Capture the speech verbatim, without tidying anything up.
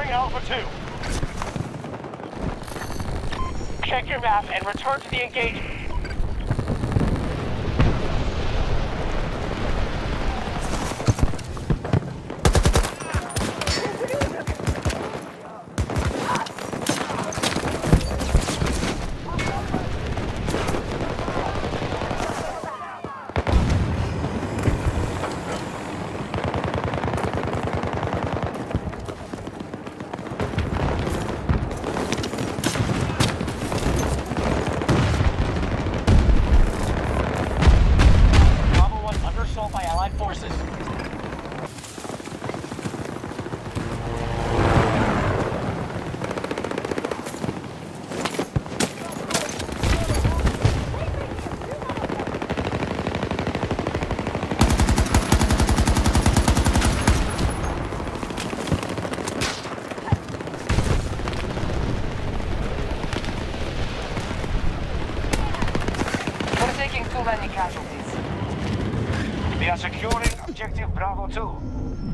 securing Alpha two. Check your map and return to the engagement. By Allied forces. We're taking too many casualties. We are securing objective Bravo two.